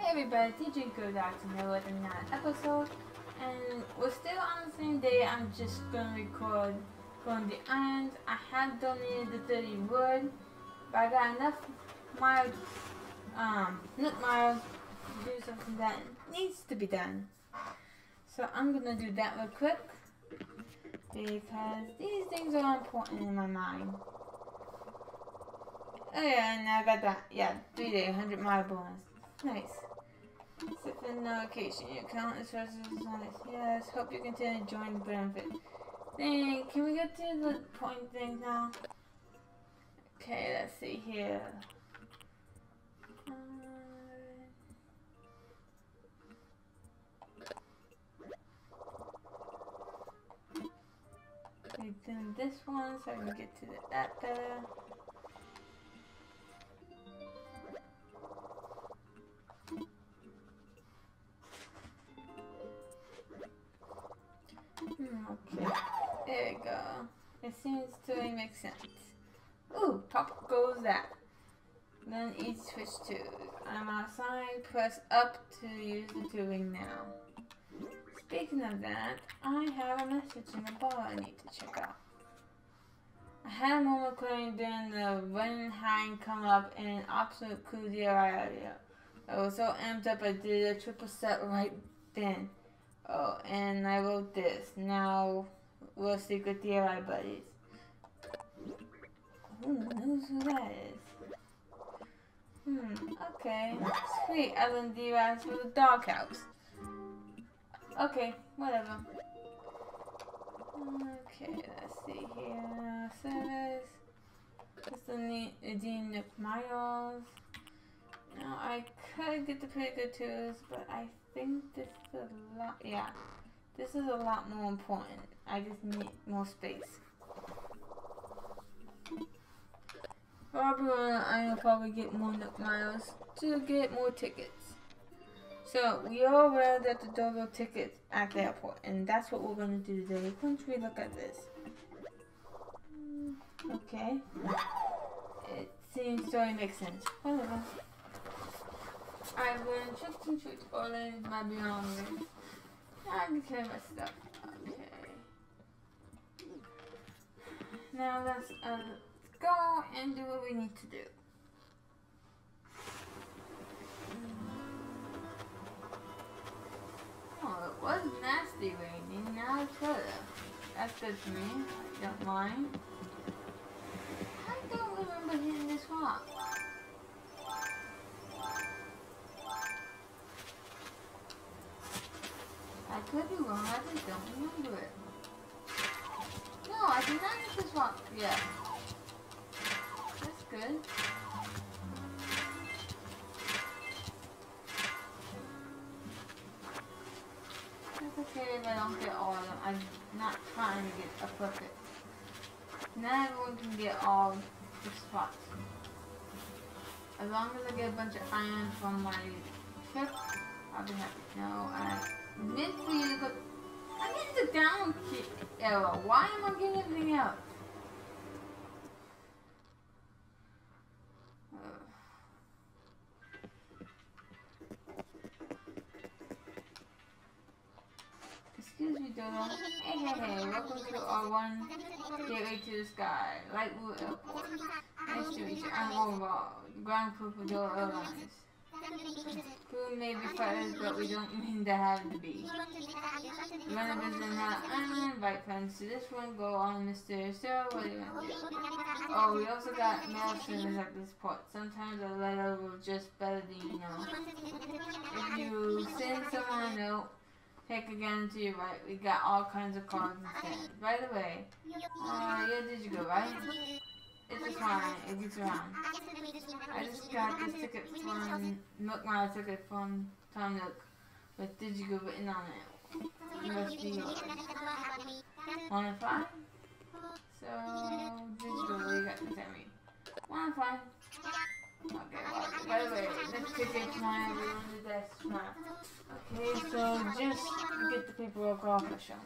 everybody, TJ Go Back to another episode, and we're still on the same day. I'm just gonna record from the islands. I have donated the 30 wood, but I got enough miles, Nook miles to do something that needs to be done. So I'm gonna do that real quick because these things are important in my mind. Oh yeah, and I got that. Yeah, 3 day, 100 mile bonus. Nice. Set the notification. Your account is nice. Yes. Hope you continue enjoying the benefit. Dang, can we get to the point thing now? Okay, let's see here. We've done this one so I can get to that better. Okay, there we go. It seems to make sense. Ooh, pop goes that. Then each switch to. I'm outside, press up to use the tubing now. Speaking of that, I have a message in the bar I need to check out. I had a moment clearing during the running high come up in an absolute cool area. I was so amped up I did a triple set right then. Oh, and I wrote this. Now we're secret DIY buddies. Who knows who that is? Okay. Sweet, I learned DIYs for the doghouse. Okay, whatever. Okay, let's see here. Service. Just redeem Nook miles. Now I could get the pretty good tools, but I think this is a lot. Yeah, this is a lot more important. I just need more space. Probably I'll probably get more Nook miles to get more tickets. So we all read at the Dogo tickets at the airport, and that's what we're gonna do today. Once we look at this, okay, it seems to make sense. Whatever. I will check and treat Orland might be on me. I can carry my stuff. Okay. Now let's go and do what we need to do. Oh, it was nasty raining. Now it's better. That's good for me. I don't mind. I don't remember hitting this rock. I could be wrong, I just don't remember it. No, I did not hit this rock yet. That's good. It's okay if I don't get all of them. I'm not trying to get a perfect. Not everyone can get all the spots. As long as I get a bunch of iron from my trip, I'll be happy. No, I meant for you to go. I'm getting the down arrow. Why am I getting everything else? Excuse me, Dodo. Hey, welcome to R1 Gateway to the Sky, Lightwood Airport. Nice to meet you. I'm Overall, ground crew for Dodo Airlines. Crew may be fighters, but we don't mean to have to be. Run a business now. Invite friends to this one. Go on, Mr. Sarah. What are you gonna do? Oh, we also got mail service at this port. Sometimes a letter will just better than you know. If you send someone a note, take again to your right. We got all kinds of cards instead. Right away. Yeah, did you go right? It's just fine. It gets around. I just got this ticket from Nook Mile ticket from Tom Nook with Digigo written on it. It must be yours. 1 and 5? So, Digigo, what you got to tell me? 1 and 5. Okay, well, by the way, this ticket's mine. Everyone did that smart. Okay, so just get the paperwork off the show.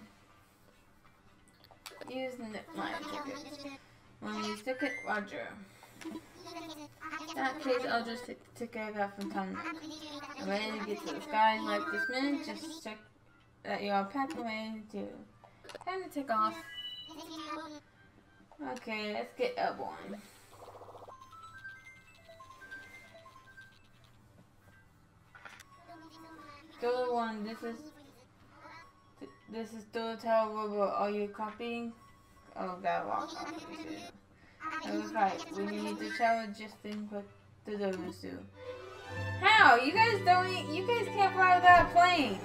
Use the Nook Mile ticket. When you stick it, Roger. In that case, I'll just take care of that from time to time. I'm ready to get to the skies right this minute. Just check that you're packed and ready to. Time to take off. Okay, let's get airborne. Total 1, this is Total Robot. Are you copying? Oh, gotta walk off. Okay, we need to travel just in what the doors do. How? You guys can't fly without a plane.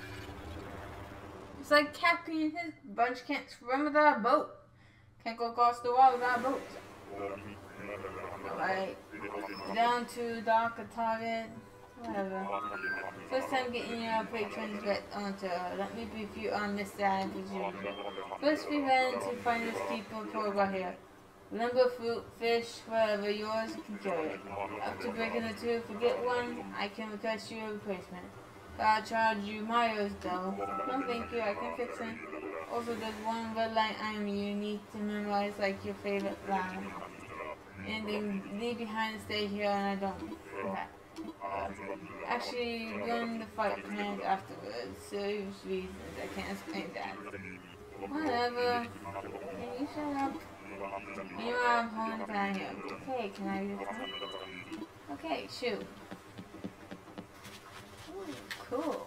It's like Captain and his bunch can't swim without a boat. Can't go across the water without a boat. Alright. Down to dock a target. Whatever. First time getting your patrons get onto let me brief you on this side as usual. First we ran to find this keeper program here. Lumber, fruit, fish, whatever, yours can carry it. Up to breaking the two, forget one, I can request you a replacement. I'll charge you miles though. No thank you, I can fix it. Also there's one red line item you need to memorize like your favorite line. And then leave behind and stay here and I don't. Okay. Actually, run the fight plans afterwards. Serious reasons, I can't explain that. Whatever. Can you shut up? You know I'm holding down here. Okay, can I use that? Okay, shoot. Ooh, cool.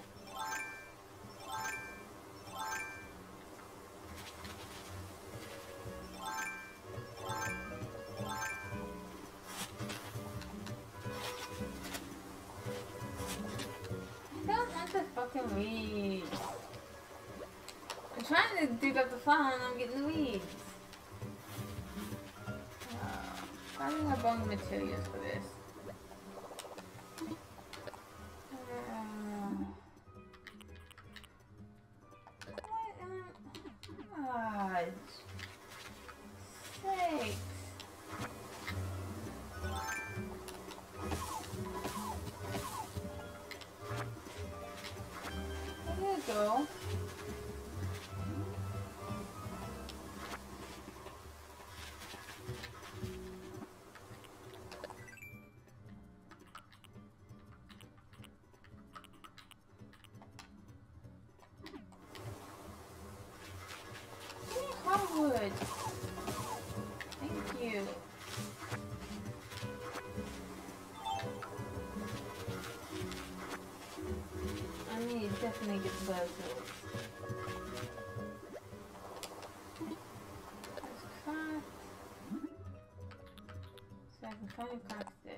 Fucking weeds. I'm trying to dig up the file and I'm getting the weeds. Finding a bone materials for this. Sakes. Go. Hardwood. Thank you. I need to definitely get the buzzers. Let's craft. So I can finally craft this.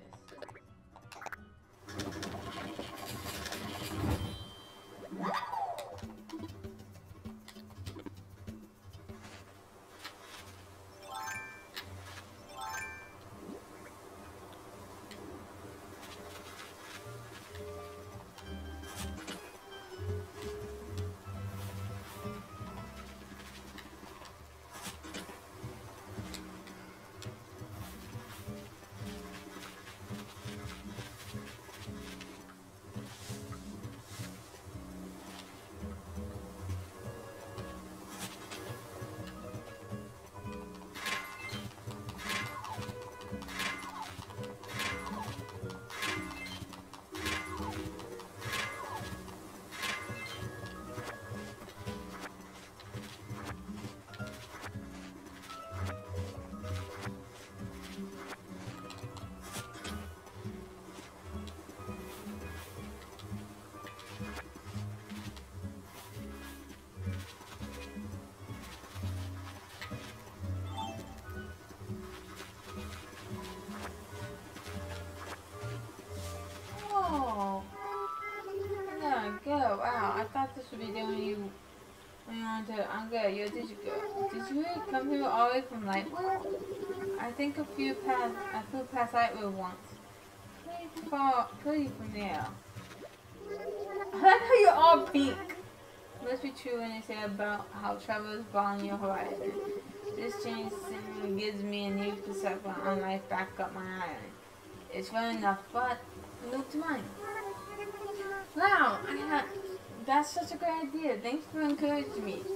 Go. Wow, I thought this would be the only you wanted to. I'm good. Yo, did you go? Did you really come here all the way from Lightwood? I think I flew past Lightwood once. Pretty from there. I like how you're all pink. Must be true when they say about how travelers broaden your horizon. This change simply gives me a new perspective on life back up my island. It's fun enough, but new to mine. Wow, that's such a great idea. Thanks for encouraging me.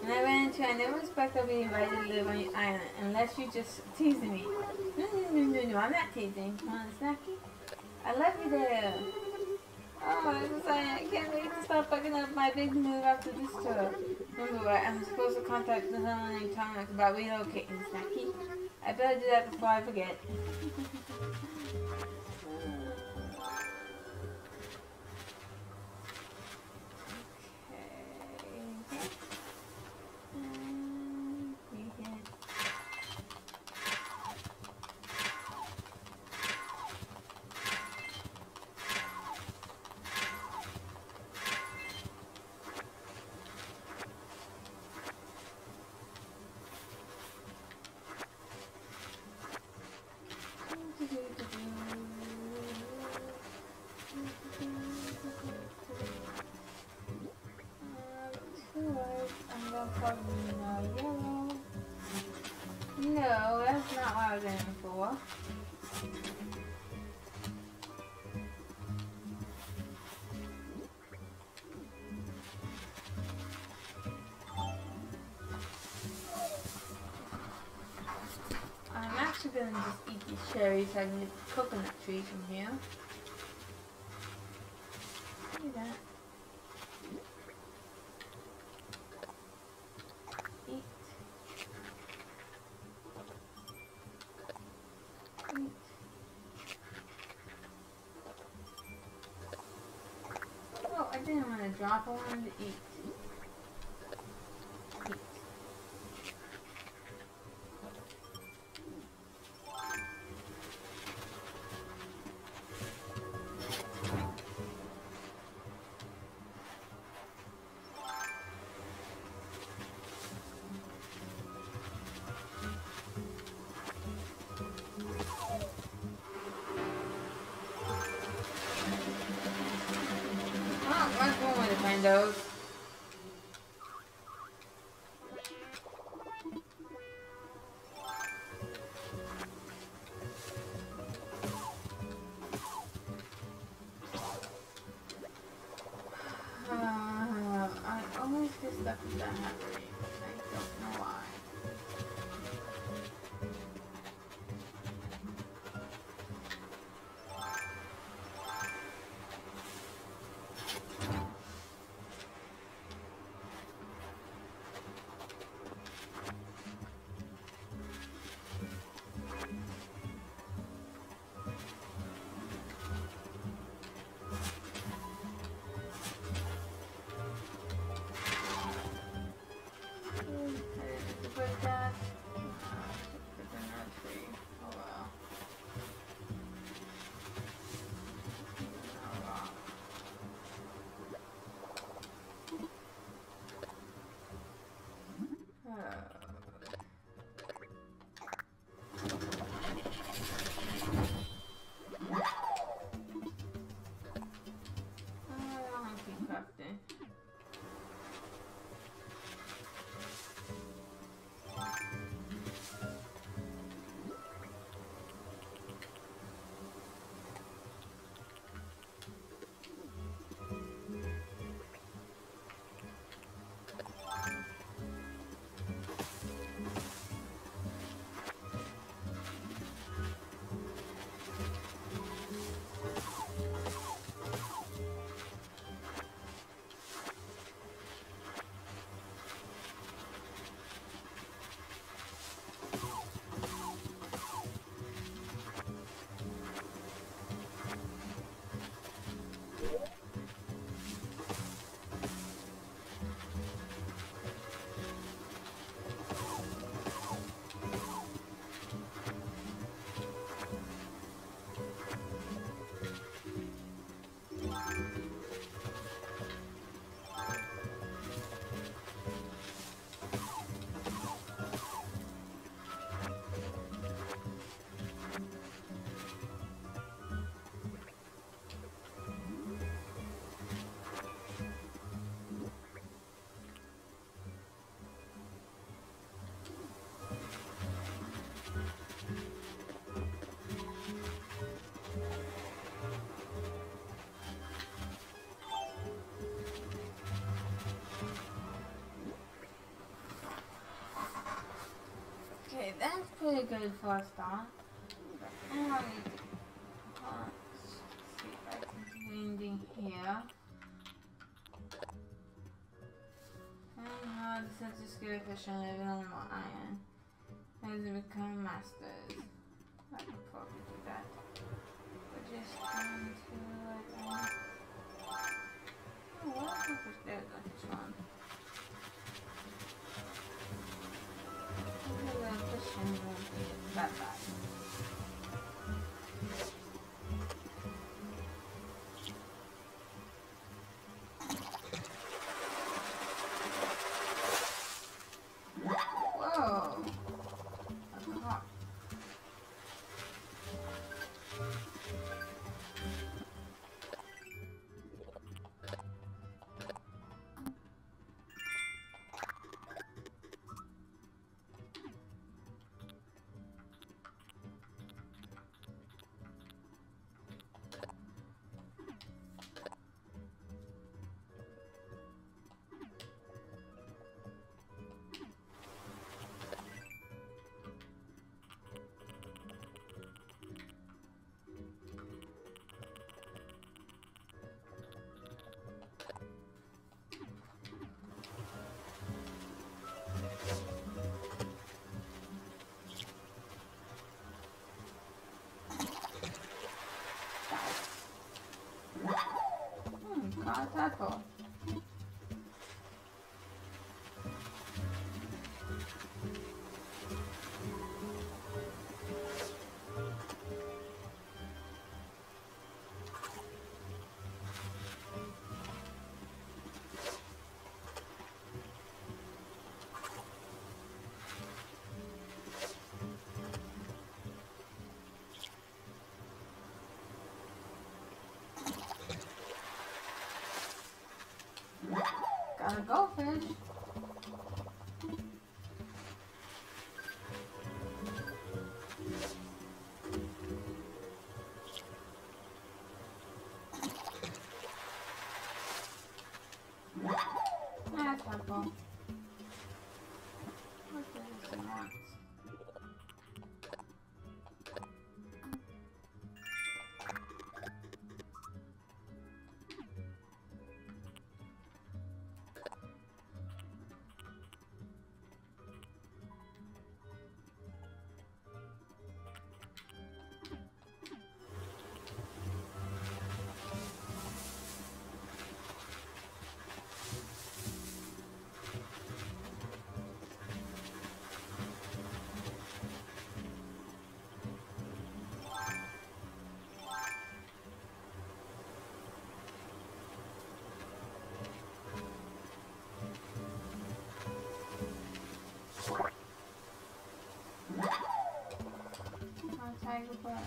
And I ran into, I never expect I'll be invited to live on your island unless you're just teasing me. No, I'm not teasing. Come on, Snacky. I love you there. Oh, I'm so excited. I can't wait to start packing up my big move after this tour. Remember, I'm supposed to contact someone named Thomas about relocating, Snacky. I better do that before I forget. Yellow. No, that's not what I was aiming for. I'm actually gonna just eat these cherries so I can get the coconut trees from here. See that? Eat. Eat. Oh, I didn't want to drop. I wanted to eat. Eat. Oh, that's one way to find those. I always get stuck with that happening. I don't know why. Okay, that's pretty good for a start. Now I need to see if I can do anything here. And how the sense skill efficient living on more iron. As they become masters. I could probably do that. But just come to like oh, what is there? This one. The efficient won't be that bad. Tackle. Gotta go, fish. That's helpful. What's this next? Tiger butt.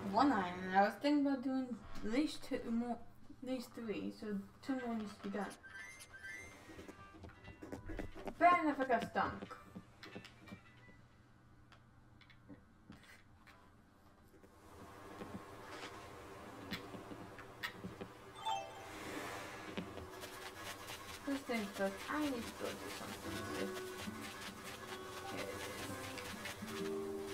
one iron. I was thinking about doing at least two more, at least three, so 2 more needs to be done. Bad enough I got stunk. First things first, I need to go do something with. Here it is.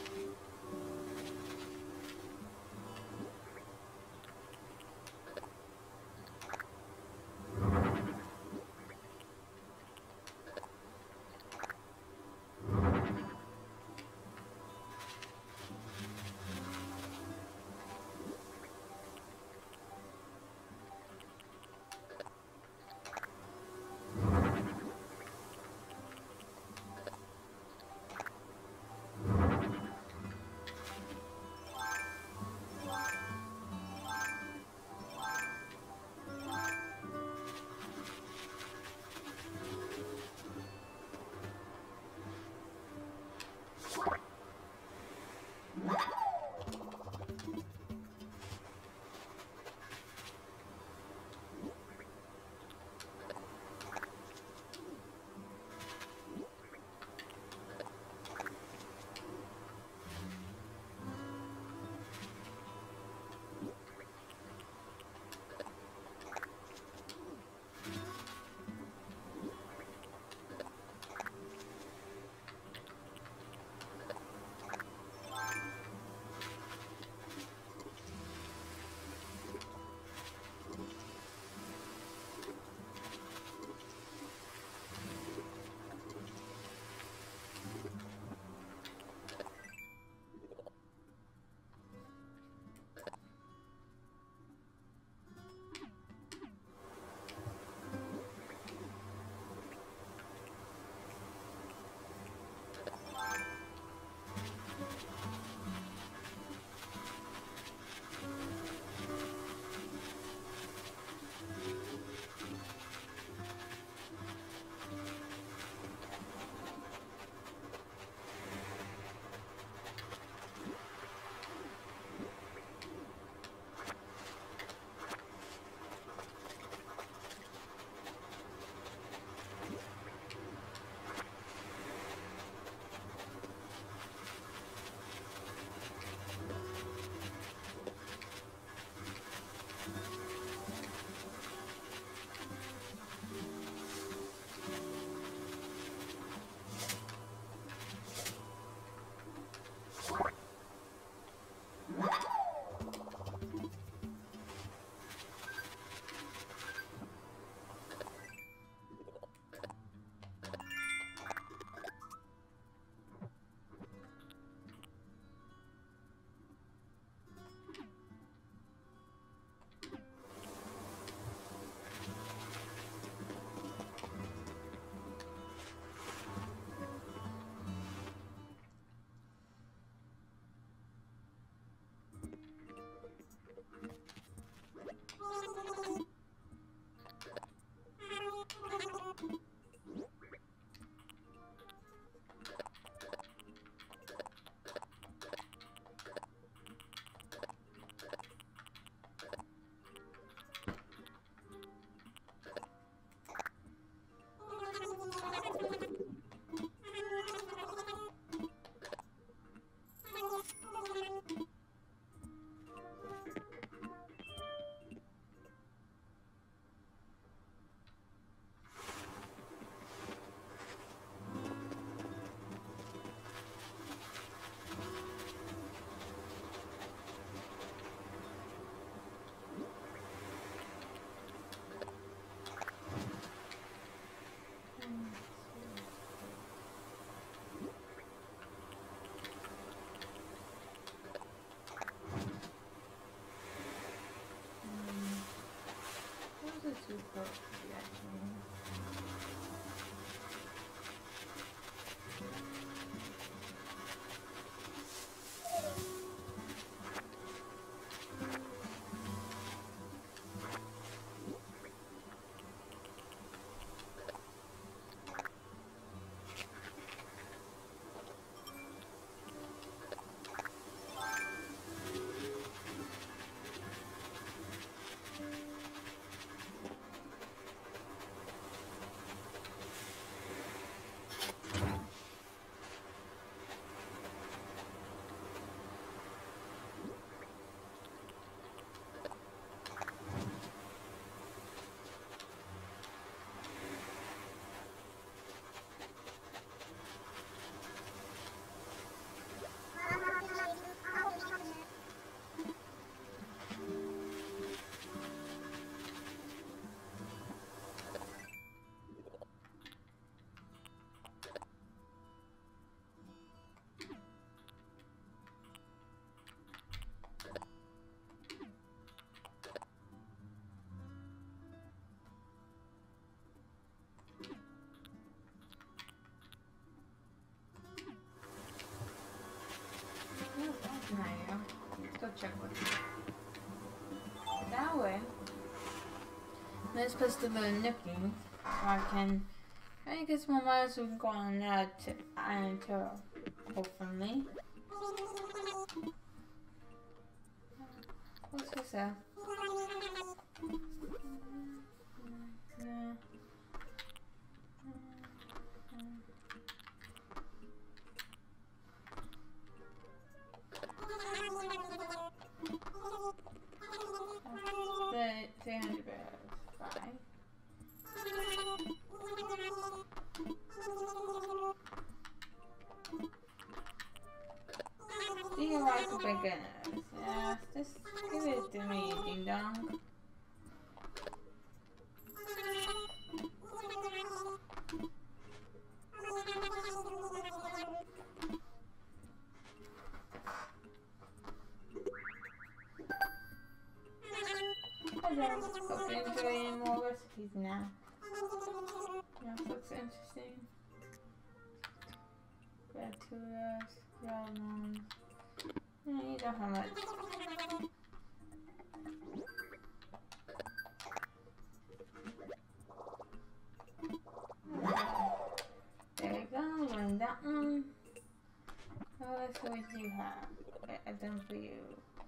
super reaction. check with you. That way, let's put the little nookie so I can get some money so we can go on that to Iron Turtle, hopefully. What's this at? Yeah. The 300 barrels. Bye. Dear wife of beginners. Yes, just give it to me, ding dong. Hope you're enjoying more recipes now. Yeah, looks interesting. Gratulas, ramen. Yeah, you don't have much. There we go, and that one. Oh, let's see what you have. Okay, I've done for you.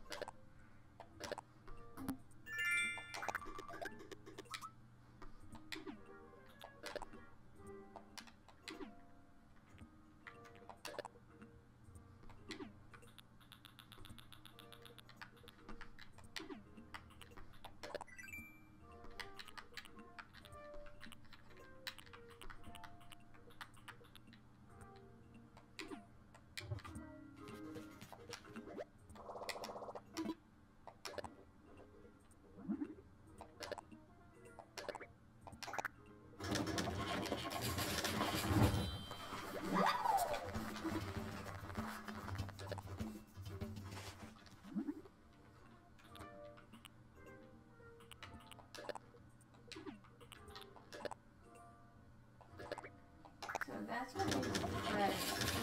So that's what it's ready.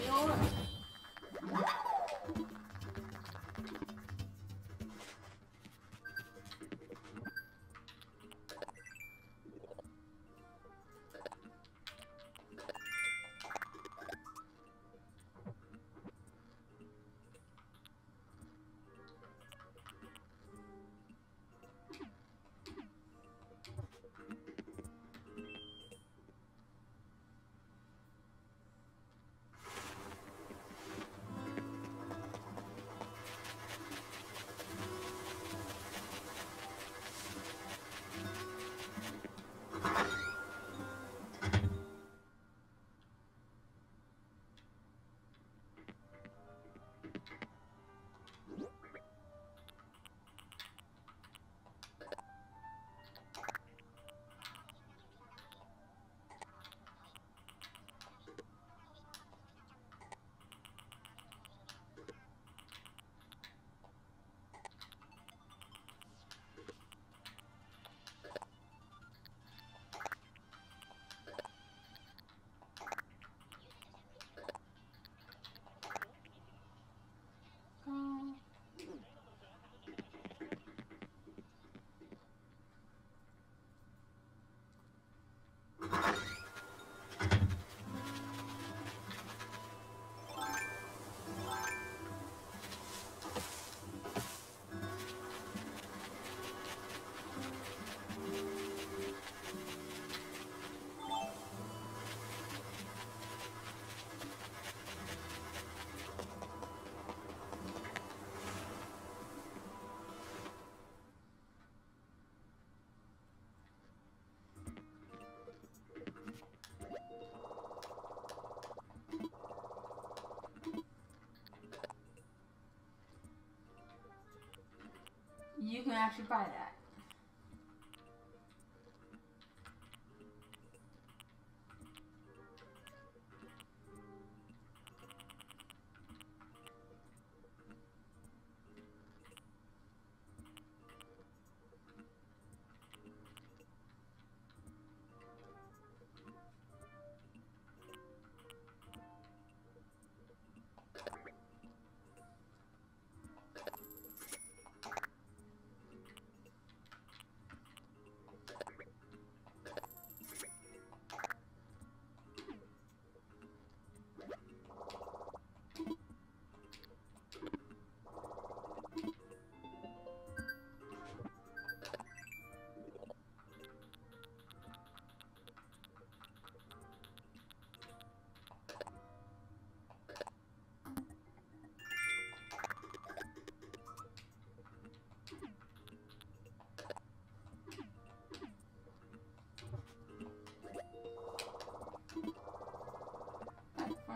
You can actually buy that.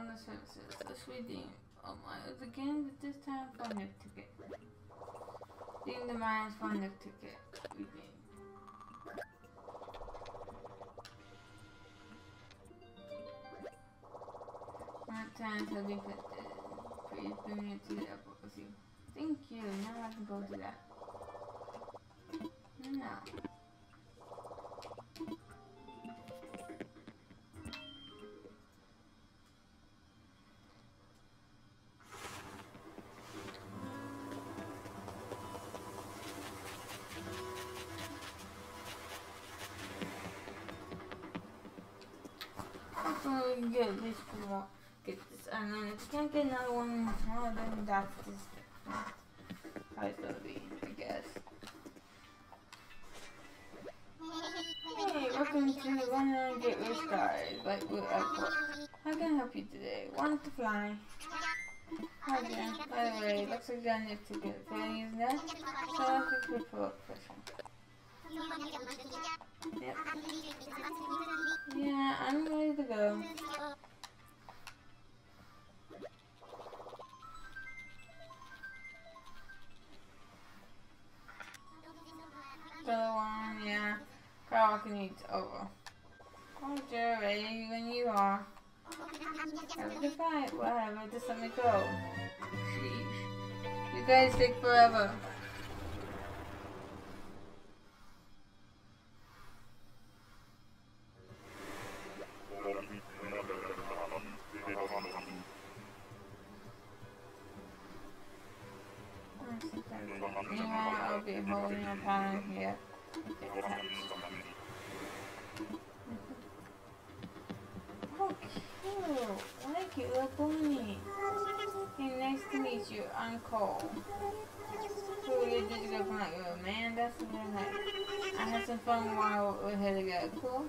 on the services. Let's redeem. Oh my, it's again, but this time for Nick ticket. Redeem the miles for Nick ticket. Redeem. Not time to be fit. Please bring me to the airport with you. Thank you. Now I can go do that. No. Hopefully we can get at least one more. Get this, and then if we can't get another one, well, then that's just how it's gonna be, I guess. Hey, welcome to the London Gateway Skies, Lightwood Airport. How can I help you today? Want to fly? Hi Jen. By the way, looks like you got a Nick ticket. Can I use that? So I can quick for a question. Yep. Yeah, I'm ready to go. Go on, yeah. Karaoke needs over. Oh, Joe, ready when you are. Have a good fight. Whatever, just let me go. Sheesh. You guys take forever. Meanwhile, I'll be holding your pattern here. Oh, cute. What a cute little pony. Hey, nice to meet you. I'm Cole. So did you go from like a man? That's really nice. I had some fun while we were here together. Cool?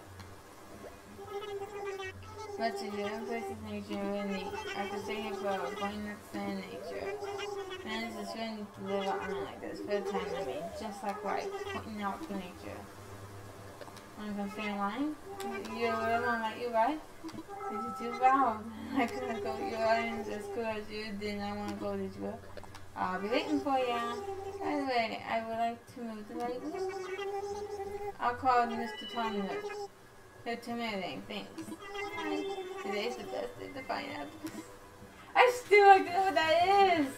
Much to do. This place is nature really neat. I could stay here forever, going to understand nature. Man, it's just really neat to live out on like this for the time I mean. Just like life, pointing out to nature. I'm gonna stay in line. You're a little one like you, right? Did you too loud? I couldn't go to your lines as cool as you did. I want to go, did you? I'll be waiting for you. By the way, I would like to move to right. I'll call Mr. Thomas. They're intimidating. Thanks. Today's the best day to find out. I still don't know what that is.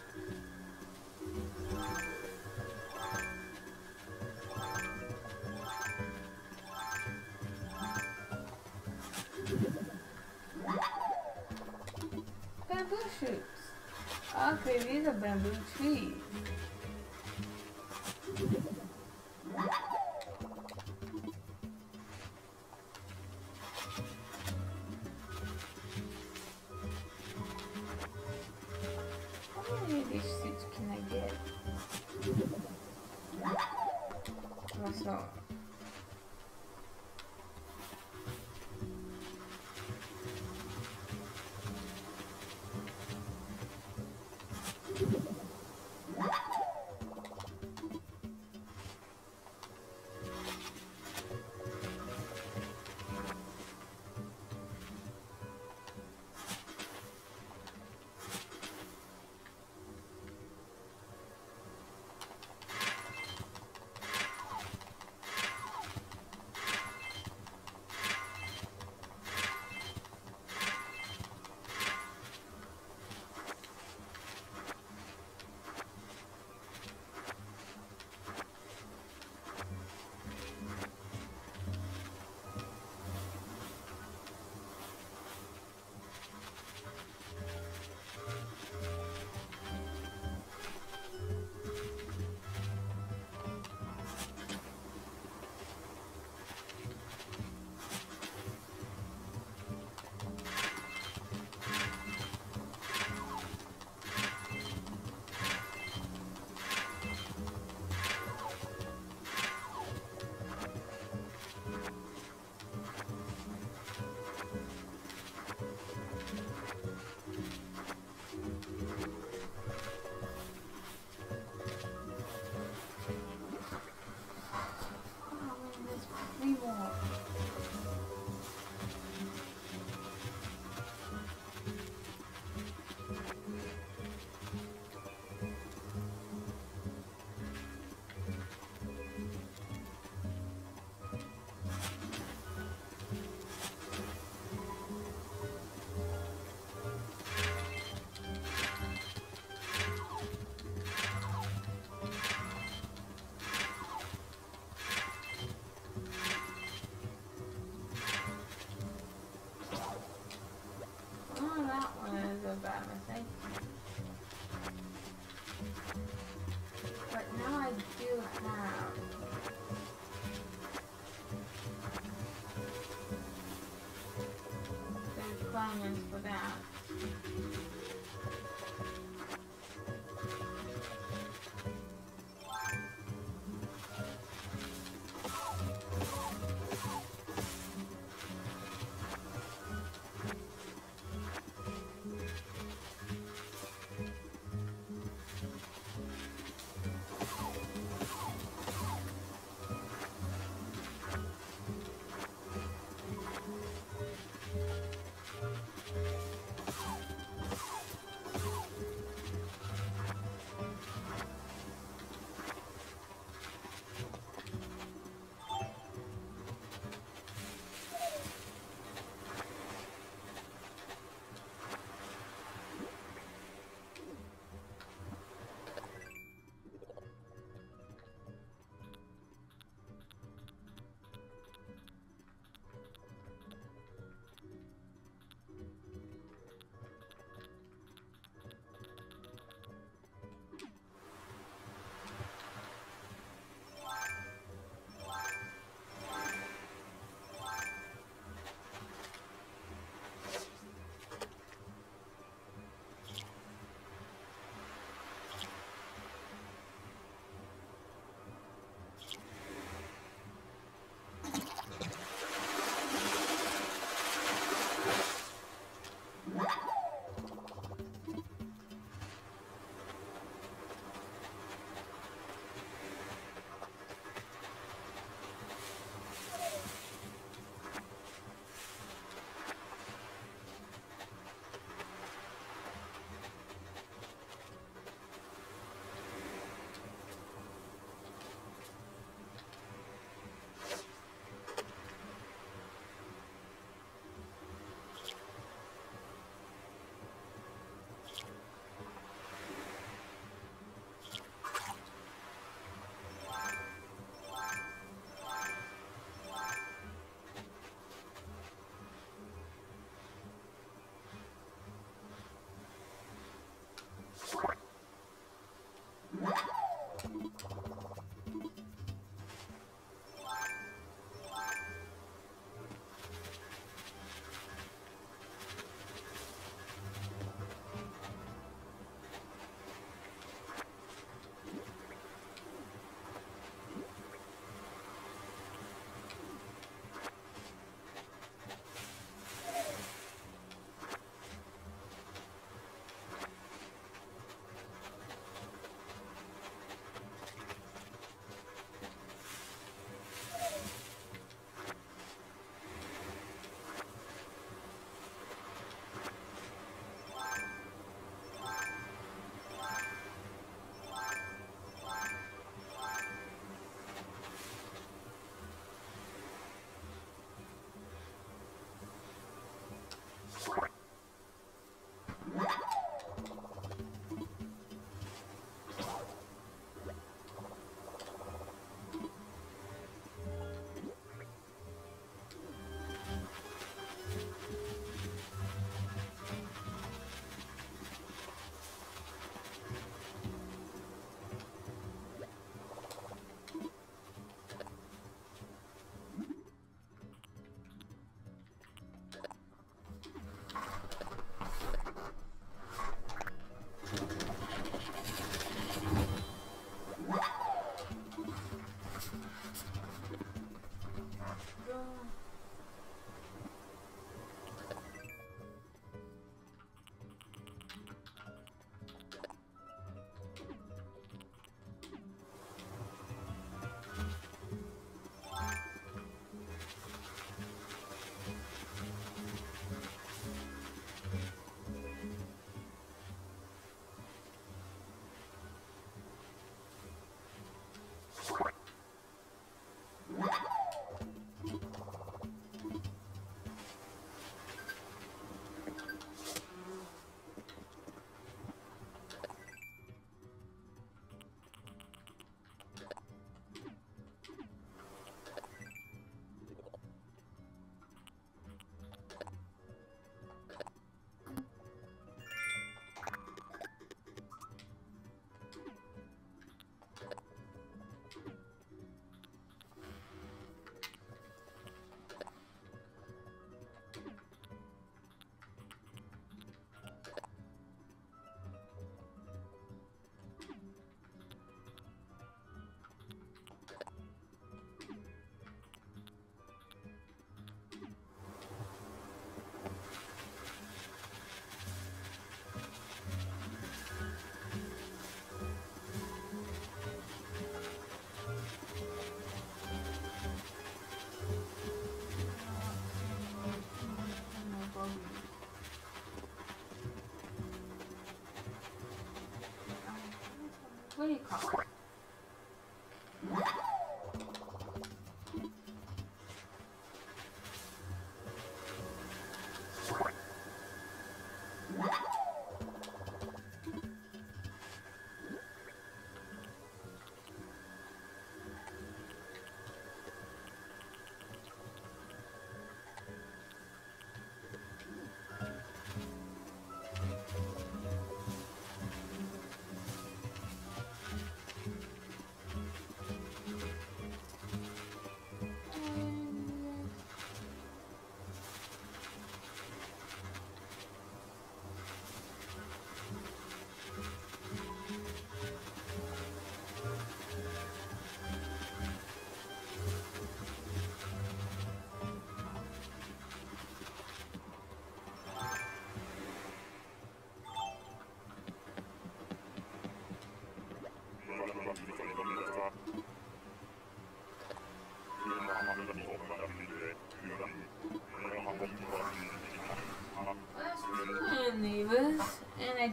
Bamboo shoots. Okay, these are bamboo trees. How many of these suits can I get? Also, requirements for that.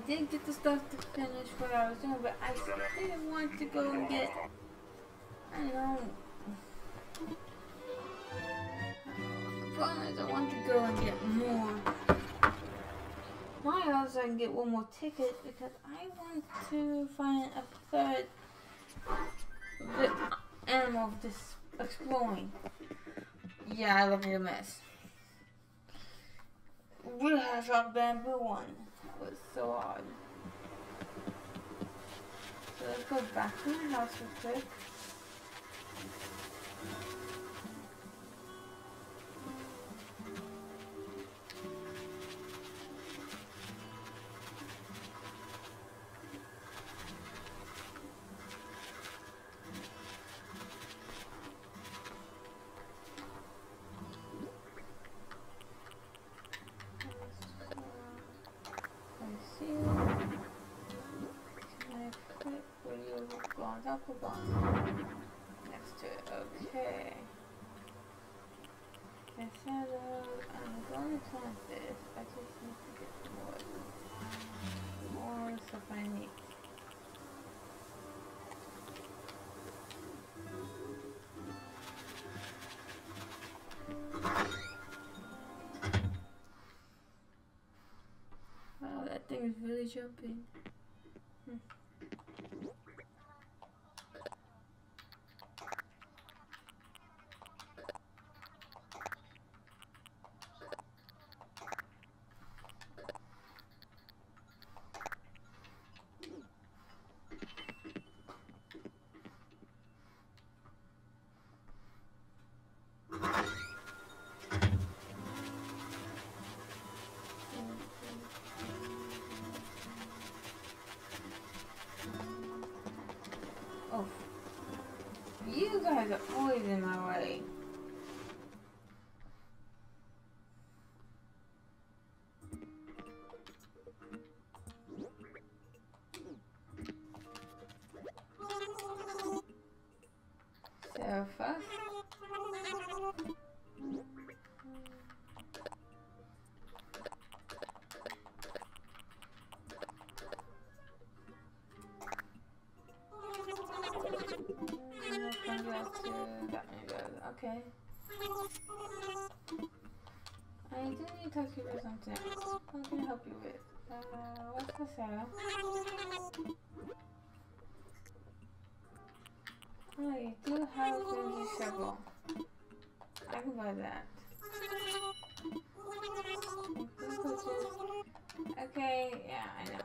did get the stuff to finish what I was doing, but I didn't want to go and get, I don't know, the problem is I want to go and get more miles so I can get one more ticket because I want to find a third animal just exploring. Yeah, I love your mess. We have our bamboo one. It was so hard. So let's go back to my house real quick. Next to it, okay. I'm going to plant this. I just need to get more stuff I need. Wow, that thing is really jumping. Oh, you guys are always in my way. So first, okay. I do need to talk to you about something. What can I help you with? What's for sale? Oh, you do have a bamboo shovel. I can buy that. Okay, yeah, I know.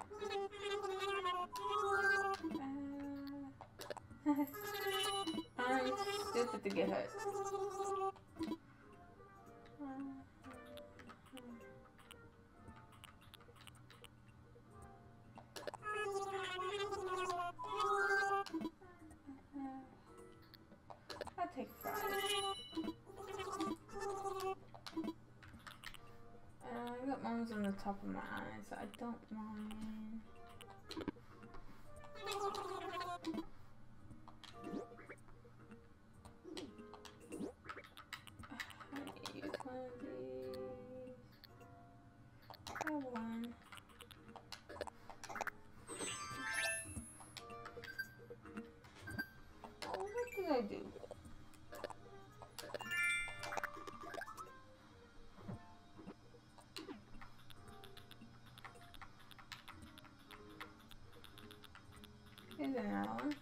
I'm stupid to get hurt. I'll take 5. I got mom's on the top of my eyes, so I don't mind. I use one of these. One. Oh, what did I do? Here's another one.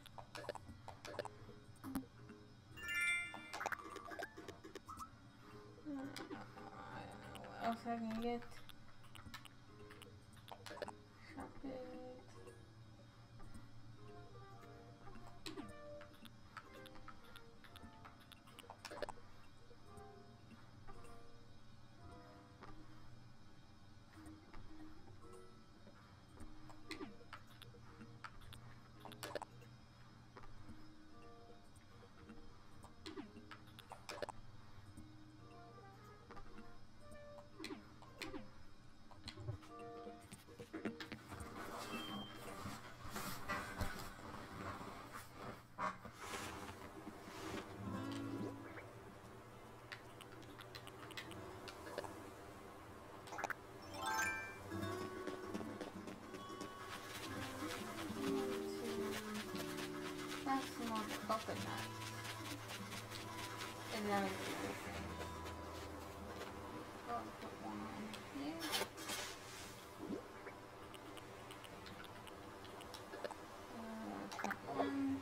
What else I can get? Shop it. coconut. And that makes it everything. I'll put one here. Cut one.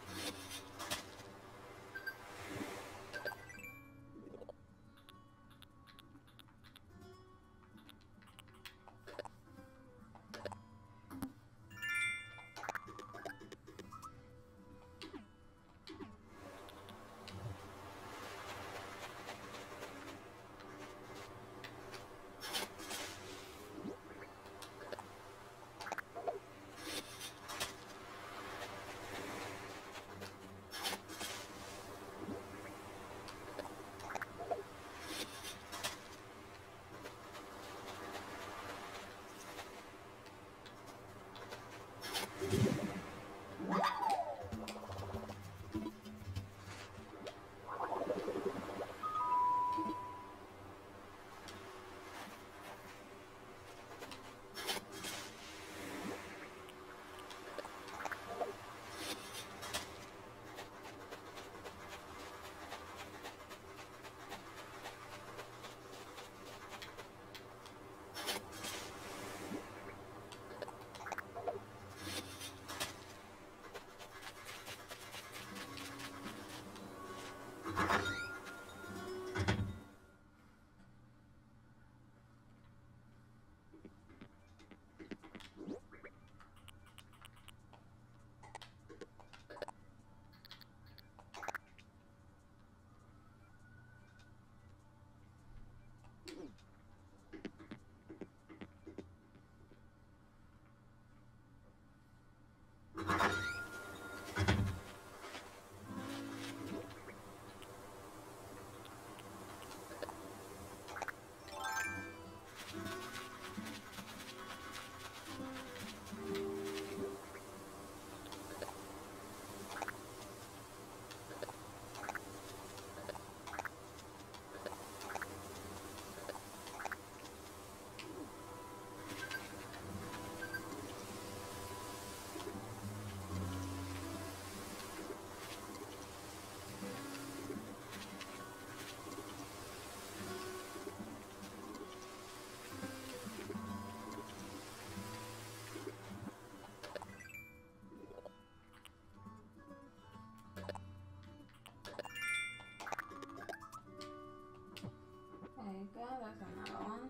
There you go, there's another one.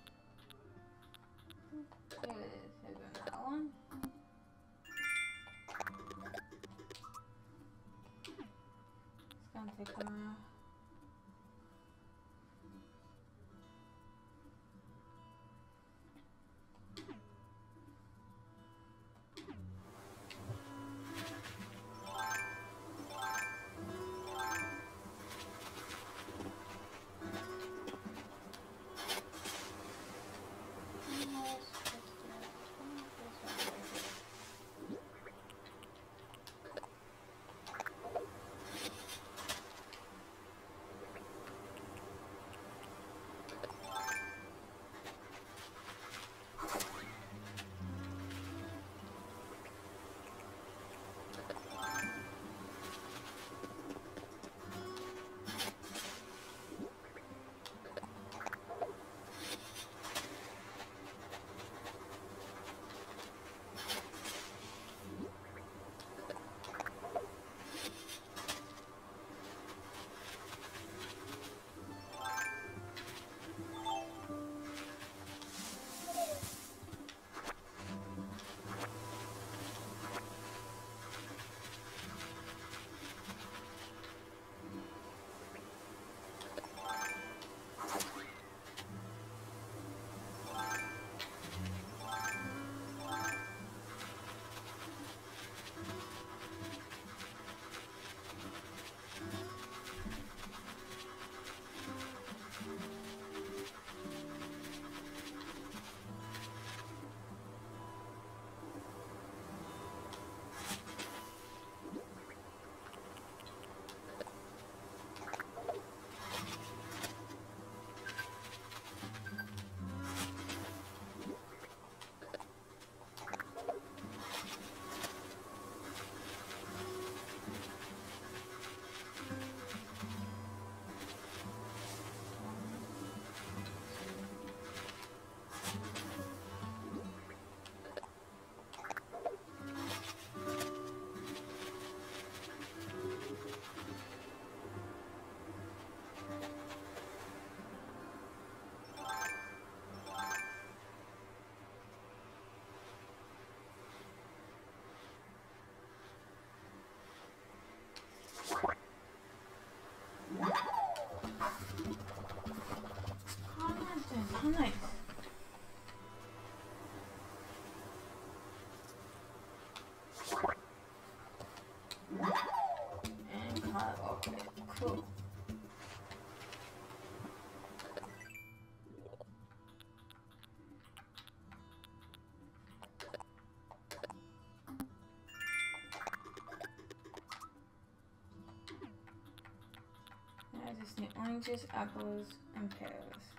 Here it is, here's another one. It's gonna take a minute. using oranges, apples, and pears.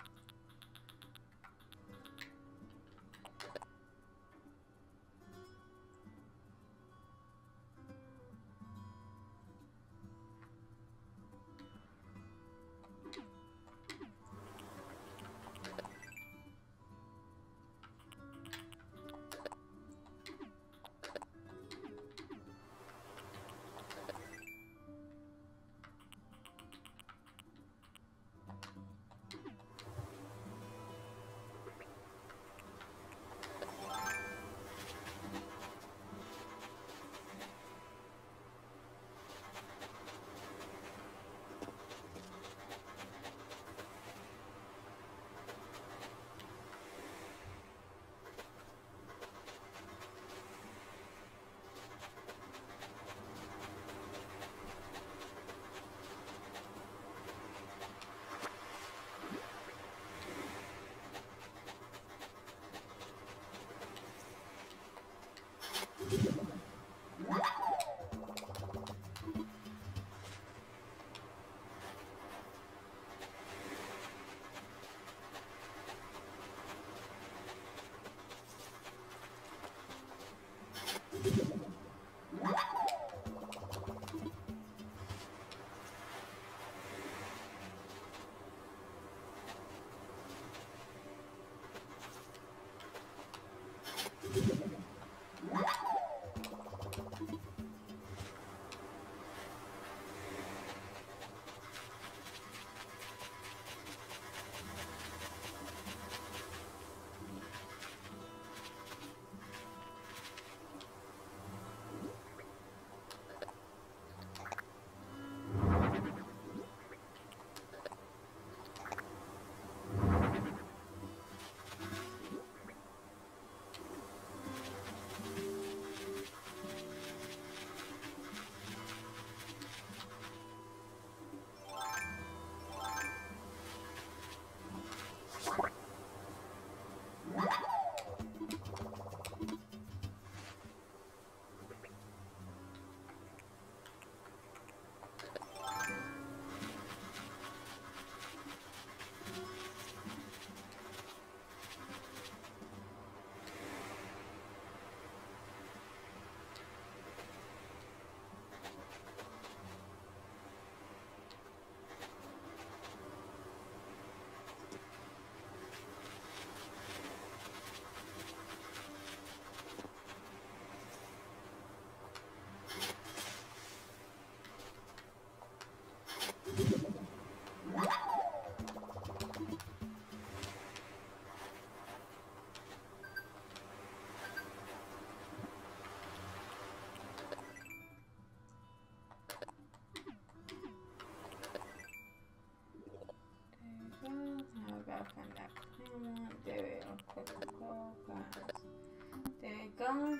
There we go.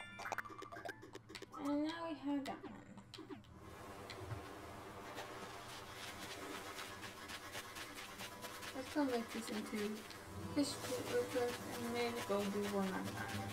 And now we have that one. Let's go make this into fish real quick and maybe go do one on that.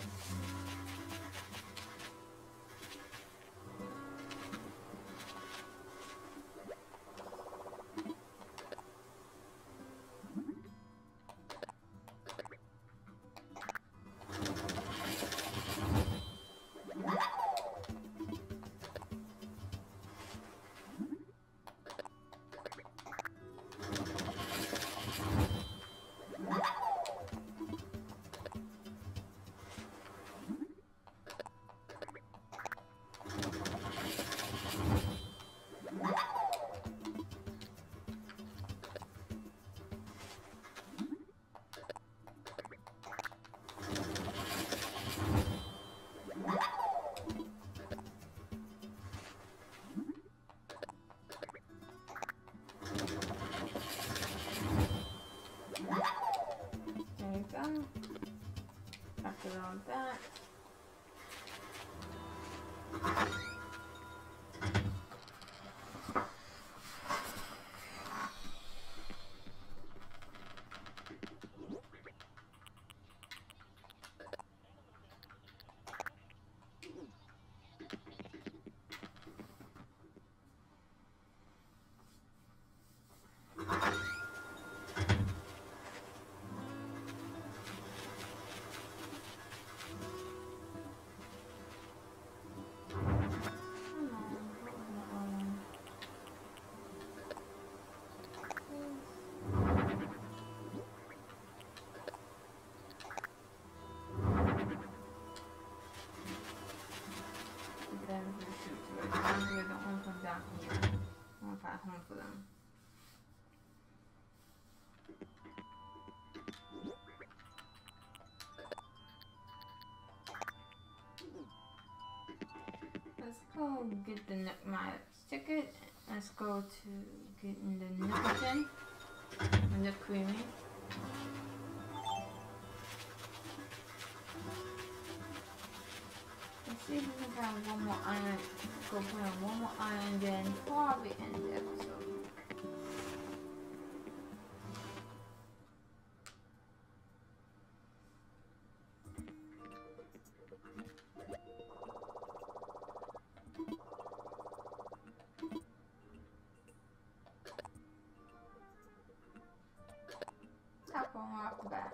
After all that, go get the Nook Miles ticket. Let's go to getting the Nookton. Nook Creamy. Let's see if we can find one more iron. Go put on one more iron, then probably end the episode. Top one off the back.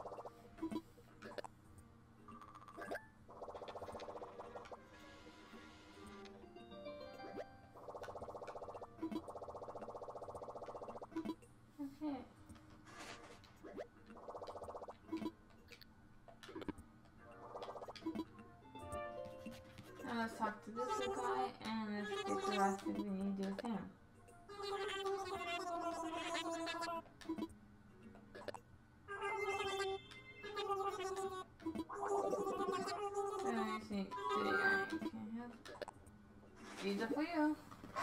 Okay. Now let's talk to this guy and let's get the last thing we need to do with him. These are for you.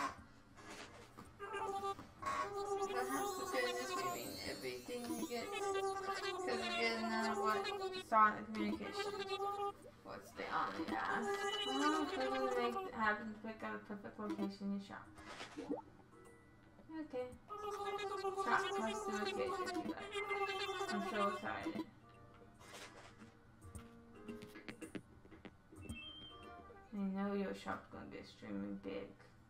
Everything you get, because you get another what? Silent communication. What's the only ask? Well, quickly make happen to pick out a perfect location you shop. Okay. Shop plus the location if you like. I'm so excited. I know your shop's gonna be extremely big.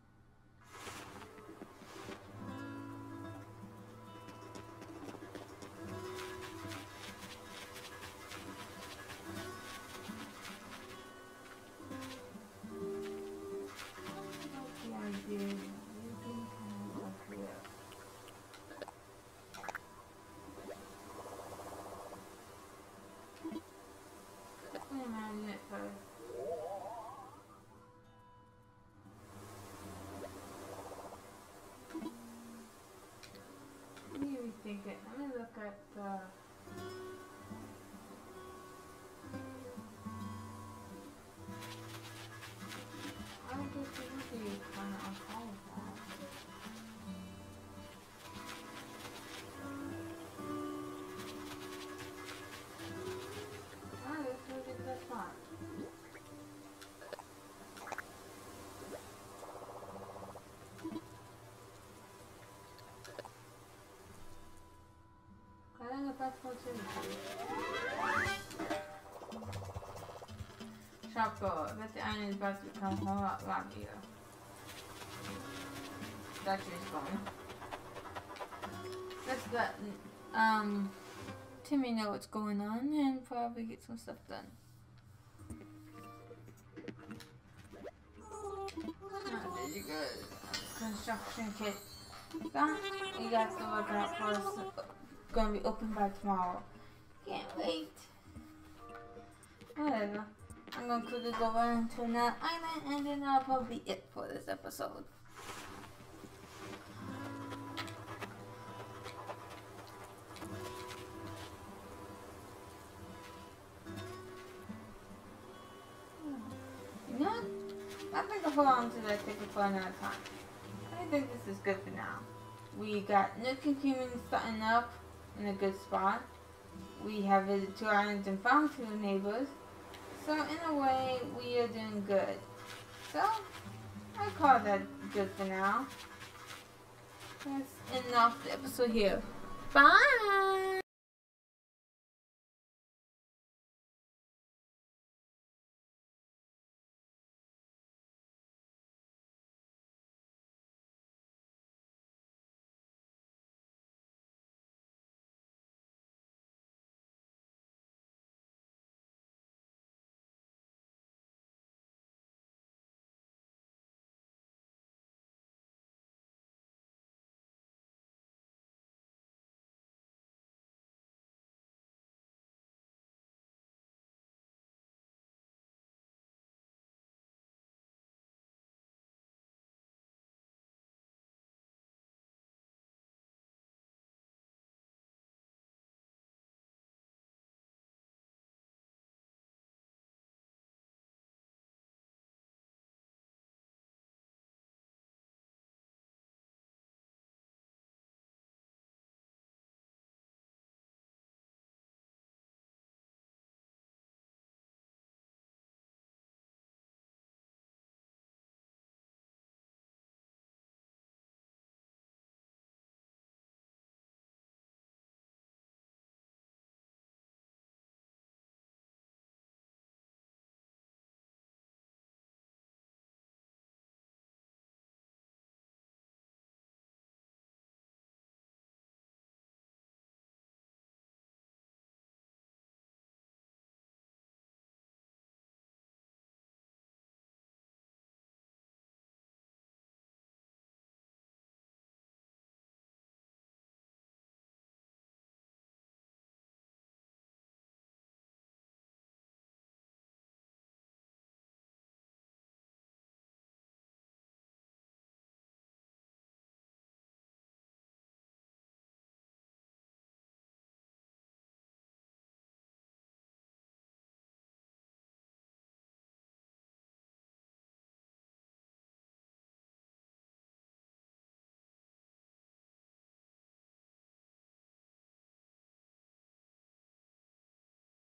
Let me look at the I guess it would be kind of on all of that. Oh, this is a good spot. Shop goal. Bet the iron is about to become a whole lot bigger. That's just fun. Let's let Timmy know what's going on and probably get some stuff done. Not really good. Construction kit. You got to look out for us. Gonna be open by tomorrow. Can't wait. Whatever. I'm gonna quickly go run to another island and then that'll probably be it for this episode. You know, I think I'll hold on to that ticket for another time. I think this is good for now. We got Nook and Cumin starting up in a good spot. We have visited 2 islands and found 2 neighbors. So in a way, we are doing good. So, I call that good for now. That's enough the episode here. Bye!